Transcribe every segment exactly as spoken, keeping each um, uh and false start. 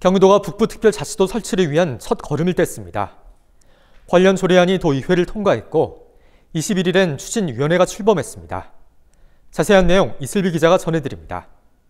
경기도가 북부특별자치도 설치를 위한 첫 걸음을 뗐습니다. 관련 조례안이 도의회를 통과했고 이십일 일엔 추진위원회가 출범했습니다. 자세한 내용 이슬비 기자가 전해드립니다.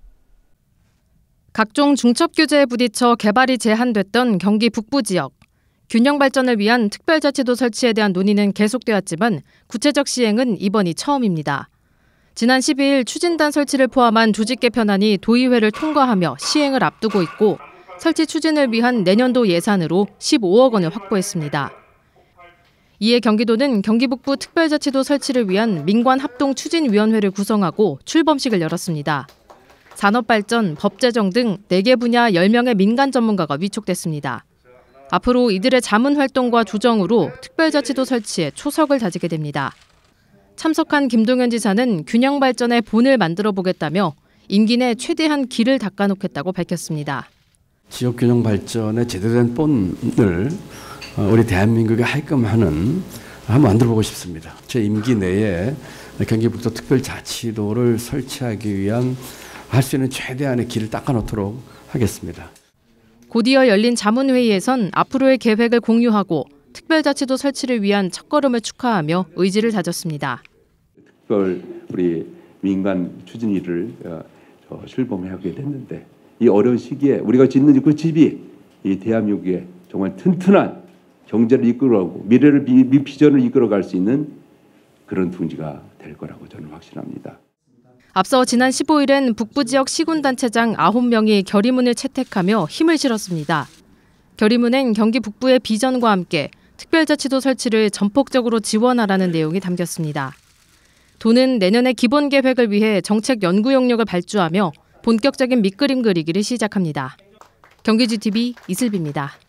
각종 중첩 규제에 부딪혀 개발이 제한됐던 경기 북부 지역. 균형 발전을 위한 특별자치도 설치에 대한 논의는 계속되었지만 구체적 시행은 이번이 처음입니다. 지난 십이 일 추진단 설치를 포함한 조직 개편안이 도의회를 통과하며 시행을 앞두고 있고 설치 추진을 위한 내년도 예산으로 십오억 원을 확보했습니다. 이에 경기도는 경기 북부 특별자치도 설치를 위한 민관합동추진위원회를 구성하고 출범식을 열었습니다. 산업발전, 법제정 등 네 개 분야 열 명의 민간 전문가가 위촉됐습니다. 앞으로 이들의 자문활동과 조정으로 특별자치도 설치에 초석을 다지게 됩니다. 참석한 김동연 지사는 균형 발전의 본을 만들어 보겠다며 임기 내 최대한 길을 닦아놓겠다고 밝혔습니다. 지역 균형 발전의 제대로 된 본을 우리 대한민국이 하게끔 하는 한번 만들어보고 싶습니다. 제 임기 내에 경기북도 특별자치도를 설치하기 위한 할 수 있는 최대한의 길을 닦아놓도록 하겠습니다. 곧이어 열린 자문회의에선 앞으로의 계획을 공유하고 특별자치도 설치를 위한 첫걸음을 축하하며 의지를 다졌습니다. 특별 우리 민간 추진위를 출범하게 됐는데 이 어려운 시기에 우리가 짓는 그 집이 이 대한민국에 정말 튼튼한 경제를 이끌어가고 미래를 미비전을 이끌어갈 수 있는 그런 둥지가 될 거라고 저는 확신합니다. 앞서 지난 십오 일엔 북부 지역 시군단체장 아홉 명이 결의문을 채택하며 힘을 실었습니다. 결의문엔 경기 북부의 비전과 함께 특별자치도 설치를 전폭적으로 지원하라는 내용이 담겼습니다. 도는 내년에 기본 계획을 위해 정책 연구 용역을 발주하며 본격적인 밑그림 그리기를 시작합니다. 경기지티비 이슬비입니다.